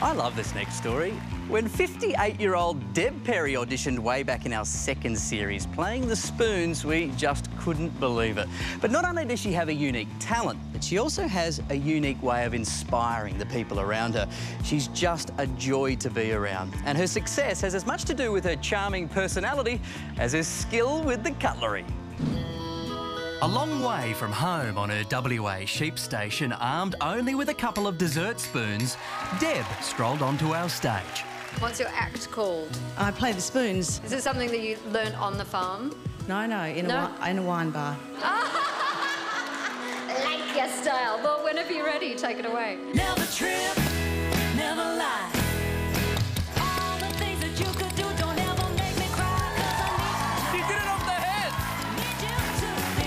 I love this next story. When 58-year-old Deb Perry auditioned way back in our second series, playing the spoons, we just couldn't believe it. But not only does she have a unique talent, but she also has a unique way of inspiring the people around her. She's just a joy to be around. And her success has as much to do with her charming personality as her skill with the cutlery. A long way from home on her WA sheep station, armed only with a couple of dessert spoons, Deb strolled onto our stage. What's your act called? I play the spoons. Is it something that you learnt on the farm? No, in a wine bar. Like your style. Well, whenever you're ready, take it away. Never trip, never lie. All the things that you could do don't ever make me cry. 'Cause I She did it off the head! need you to be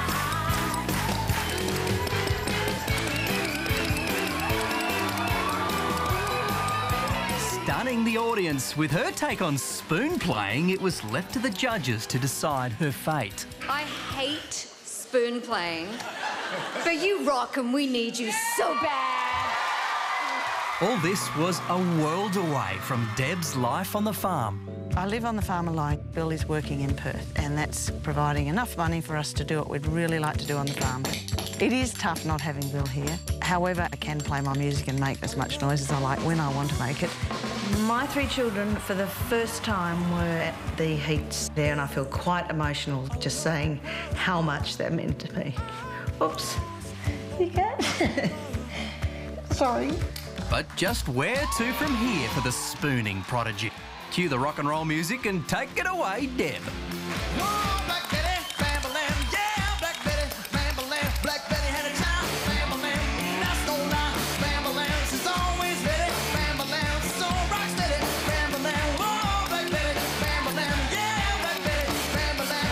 mine. Stunning the audience. With her take on spoon playing, it was left to the judges to decide her fate. I hate spoon playing, but you rock and we need you so bad. All this was a world away from Deb's life on the farm. I live on the farm alone. Bill is working in Perth, and that's providing enough money for us to do what we'd really like to do on the farm. It is tough not having Bill here. However, I can play my music and make as much noise as I like when I want to make it. My three children, for the first time, were at the heats there, and I feel quite emotional just saying how much that meant to me. Oops. You can't. Sorry. But just where to from here for the spooning prodigy? Cue the rock and roll music and take it away, Deb. Whoa, Black Betty, Bambalam, yeah, Black Betty, Bambalam, Black Betty had a time, Bambalam, that's no lie, Bambalam, she's always ready, Bambalam, she's so rock steady, Bambalam, whoa, Black Betty, Bambalam, yeah, Black Betty, Bambalam,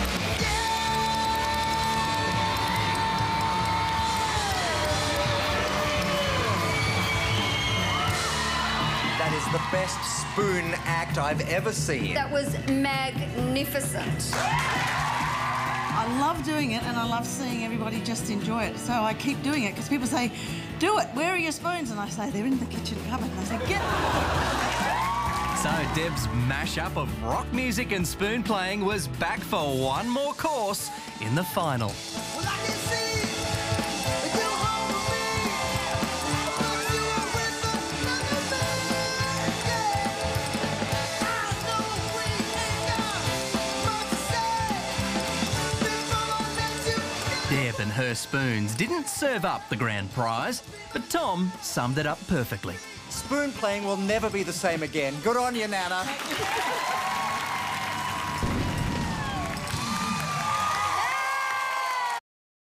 That is the best spoon act I've ever seen. That was magnificent. I love doing it, and I love seeing everybody just enjoy it. So I keep doing it because people say, do it, where are your spoons? And I say, they're in the kitchen cupboard. And they say, get them. So Deb's mashup of rock music and spoon playing was back for one more course in the final. well, I can see that you home with me, because you were with another man, yeah. I know we ain't got much to say, before I let you go. Deb and her spoons didn't serve up the grand prize, but Tom summed it up perfectly. Spoon playing will never be the same again. Good on you, Nana.